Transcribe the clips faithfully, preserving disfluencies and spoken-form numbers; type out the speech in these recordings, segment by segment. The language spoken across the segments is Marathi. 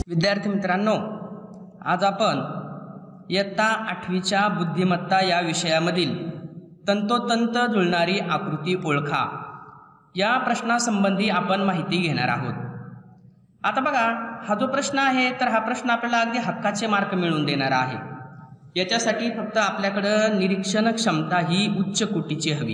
विद्यार्थी मित्रांनो, आज आपण इयत्ता आठवीच्या बुद्धिमत्ता या विषयामधील तंतोतंत जुळणारी आकृती ओळखा या प्रश्नासंबंधी आपण माहिती घेणार आहोत। आता बघा, हा जो प्रश्न आहे तर हा प्रश्न आपल्याला अगदी हक्काचे मार्क मिळवून देणारा आहे। याच्यासाठी फक्त आपल्याकडे निरीक्षण क्षमता ही उच्च कोटीची हवी।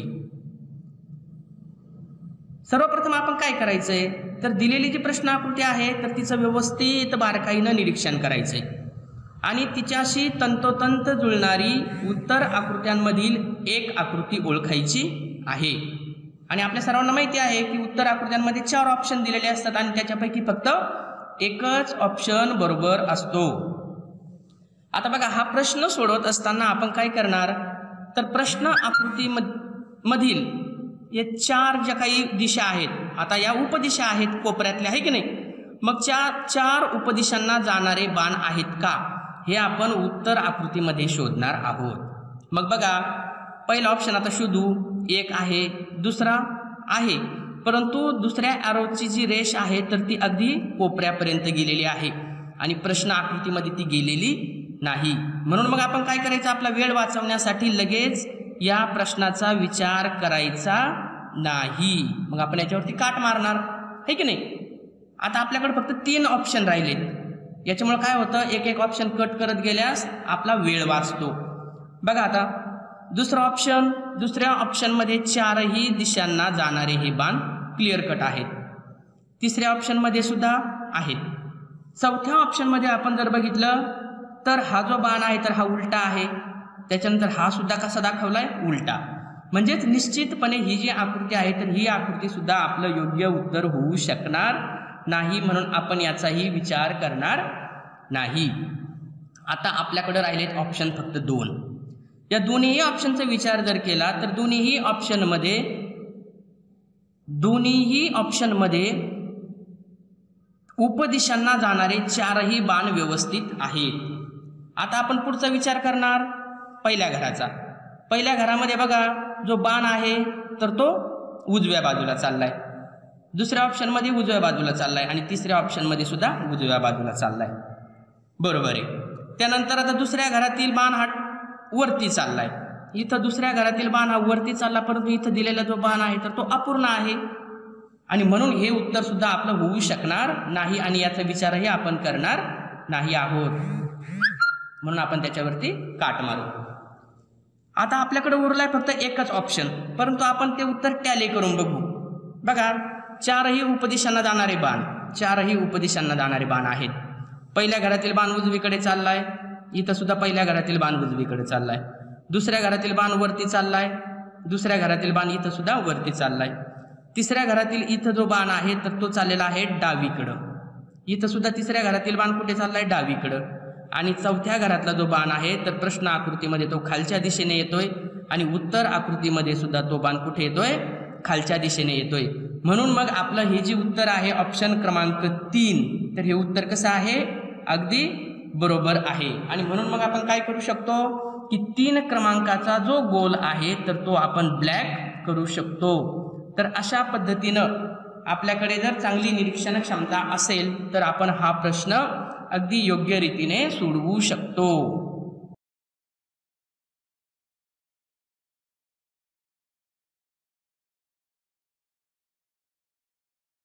सर्वप्रथम आपण काय करायचंय तर दिलेली जी प्रश्न आकृती आहे तर तिचं व्यवस्थित बारकाईनं निरीक्षण करायचंय आणि तिच्याशी तंतोतंत जुळणारी उत्तर आकृत्यांमधील एक आकृती ओळखायची आहे। आणि आपल्या सर्वांना माहिती आहे की उत्तर आकृत्यांमध्ये चार ऑप्शन दिलेले असतात आणि त्याच्यापैकी फक्त एकच ऑप्शन बरोबर असतो। आता बघा, हा प्रश्न सोडवत असताना आपण काय करणार तर प्रश्न आकृती मधील या चार ज्या काही दिशा आहेत, आता या उपदिशा आहेत कोपऱ्यातल्या, आहे की नाही, मग चार चार उपदिशांना जाणारे बाण आहेत का हे आपण उत्तर आकृतीमध्ये शोधणार आहोत। मग बघा, पहिला ऑप्शन आता शोधू। एक आहे, दुसरा आहे, परंतु दुसऱ्या ॲरोची जी रेष आहे तर ती अगदी कोपऱ्यापर्यंत गेलेली आहे आणि प्रश्न आकृतीमध्ये ती गेलेली नाही। म्हणून मग आपण काय करायचं, आपला वेळ वाचवण्यासाठी लगेच या प्रश्नाचा विचार करायचा नाही, मग आपण याच्यावरती काट मारणार, है की नाही। आता आपल्याकडे फक्त तीन ऑप्शन राहिलेत, याच्यामुळे काय होतं, एक एक ऑप्शन कट करत गेल्यास आपला वेळ वाचतो। बघा आता दुसरा ऑप्शन, दुसऱ्या ऑप्शनमध्ये चारही दिशांना जाणारे हे बाण क्लिअर कट आहेत। तिसऱ्या ऑप्शनमध्ये सुद्धा आहेत। चौथ्या ऑप्शनमध्ये आपण जर बघितलं तर हा जो बाण आहे तर हा उलटा आहे, त्याच्यानंतर हा सुद्धा कसा दाखवलाय, उलटा। म्हणजेच निश्चितपणे ही जी आकृती आहे तर ही आकृती सुद्धा आपलं योग्य उत्तर होऊ शकणार नाही, म्हणून आपण याचाही विचार करणार नाही। आता आपल्याकडे राहिलेत ऑप्शन फक्त दोन। या दोन्ही ऑप्शनचा विचार जर केला तर दोन्हीही ऑप्शनमध्ये दोन्हीही ऑप्शनमध्ये उपदिशांना जाणारे चारही बाण व्यवस्थित आहेत। आता आपण पुढचा विचार करणार पहिल्या घराचा। पहिल्या घरामध्ये बघा, जो बाण आहे तर तो उजव्या बाजूला चाललाय, दुसऱ्या ऑप्शनमध्ये उजव्या बाजूला चाललाय आणि तिसऱ्या ऑप्शनमध्ये सुद्धा उजव्या बाजूला चाललाय, बरोबर आहे। त्यानंतर आता दुसऱ्या घरातील बाण हा वरती चाललाय, इथं दुसऱ्या घरातील बाण हा वरती चालला, परंतु इथं दिलेला जो बाण आहे तर तो अपूर्ण आहे आणि म्हणून हे उत्तर सुद्धा आपलं होऊ शकणार नाही आणि याचा विचारही आपण करणार नाही आहोत, म्हणून आपण त्याच्यावरती काट मारू। आता आपल्याकडे उरलाय फक्त एकच ऑप्शन, परंतु आपण ते उत्तर टॅली करून बघू। बघा, चारही उपदिशांना जाणारे बाण चारही उपदिशांना जाणारे बाण आहेत। पहिल्या घरातील बाण उजवीकडे चाललाय, इथं सुद्धा पहिल्या घरातील बाण उजवीकडे चाललाय, दुसऱ्या घरातील बाण वरती चाललाय, दुसऱ्या घरातील बाण इथं सुद्धा वरती चाललाय, तिसऱ्या घरातील इथं जो बाण आहे तर तो चाललेला आहे डावीकडं, इथं सुद्धा तिसऱ्या घरातील बाण कुठे चाललाय, डावीकडं, आणि चौथ्या घरातला जो बाण आहे तर प्रश्न आकृतीमध्ये तो खालच्या दिशेने येतोय आणि उत्तर आकृतीमध्ये सुद्धा तो बाण कुठे येतोय, खालच्या दिशेने येतोय। म्हणून मग आपलं हे जे उत्तर आहे ऑप्शन क्रमांक तीन, तर हे उत्तर कसं आहे, अगदी बरोबर आहे। आणि म्हणून मग आपण काय करू शकतो की तीन क्रमांकाचा जो गोल आहे तर तो आपण ब्लॅक करू शकतो। तर अशा पद्धतीनं आपल्याकडे जर चांगली निरीक्षण क्षमता असेल तर आपण हा प्रश्न अगदी योग्य रीतीने सोडवू शकतो।